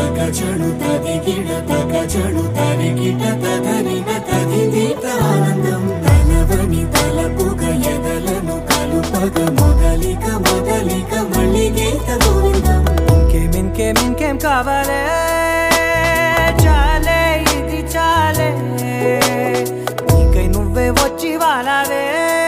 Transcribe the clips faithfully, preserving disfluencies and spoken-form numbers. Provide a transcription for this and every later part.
తగ చడు తదిగిడ తగ చడు తరిగిట తదరిన తదిదీత ఆనందం తలవని తలపుగ ఎదలను కలుపగ మొదలిక మొదలిక మళ్ళీ గీత గోవిందం ఇంకేం ఇంకేం ఇంకేం కావాలే చాలే ఇది చాలే నీకై నువ్వే వచ్చి వాలావే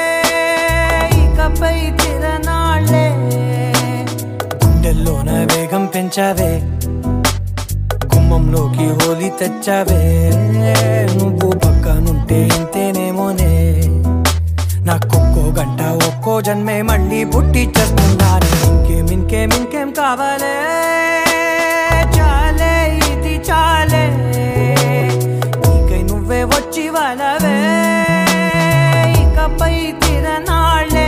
ఇకపై తిరనాళ్ళే గుండెల్లోన వేగం పెంచావే గుమ్మంలోకి హోలీ తెచ్చావే నువ్వు పక్కనుంటే ఇంతేనేమోనే నాకొక్కో గంట ఒక్కో జన్మే మళ్ళీ పుట్టి చేస్తున్నానే ఇంకేం ఇంకేం ఇంకేం కావాలే చాలే ఇది చాలే నీకై నువ్వే వచ్చి వాలవే ఇకపై తిరనాళ్ళే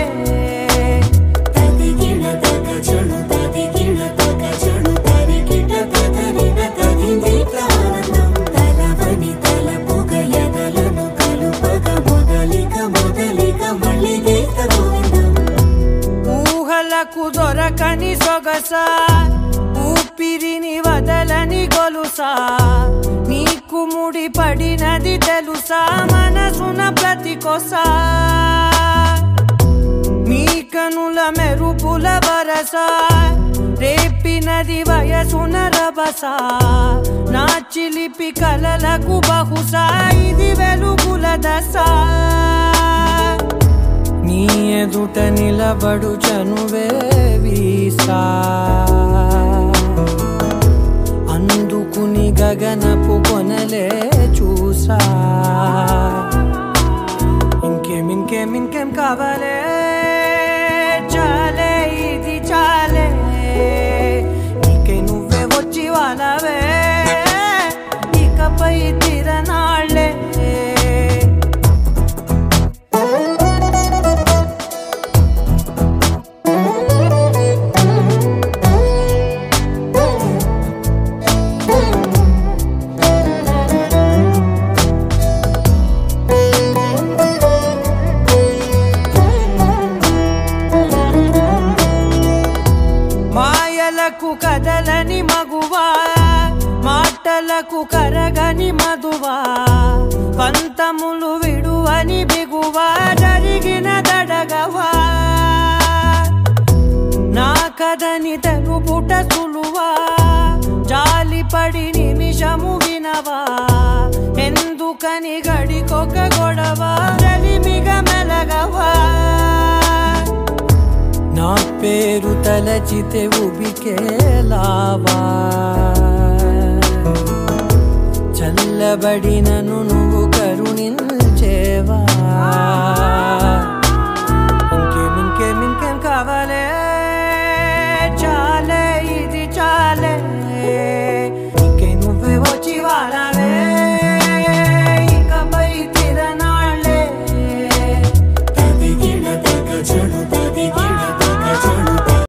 తదిగిడ తగ చడు తదిగిడ తగ చడు తరిగిట తదరిన తదిదీత ఆనందం తలవని తలపుగ ఎదలను కలుపగ మొదలిక మొదలిక మళ్ళీ గీత గోవిందం ఊహలకు దొరకని సొగసా ఊపిరిని వదలని గొలుసా నీకు ముడి పడినది తెలుసా మనసున ప్రతి కొసా నీ కనుల మెరుపుల వరసా రేపినది వయసున రభసా నా చిలిపి కలలకు బహుశా ఇది వెలుగుల దశ నీ ఎదుట నిలబడు చనువే వీసా అందుకుని గగనపు కొనలే చూసా ఇంకేం ఇంకేం ఇంకేం కావాలే చాలే ఇది చాలే నీకై నువ్వే వచ్చి వాలవే ఇకపై తిరనాళ్ళే మాయలకు కదలని మగువా మాటలకు కరగని మధువా పంతములు విడువని బిగువా జరిగిన దడగవా నా కదని తెలుపుట సులువా జాలిపడి నిమిషము వినవా ఎందుకని గడికొక గొడవ రలిమిగ మెలగవా నా పేరు తలచితే ఉబికేలావా చల్లబడినను నువ్వు కరుణిన్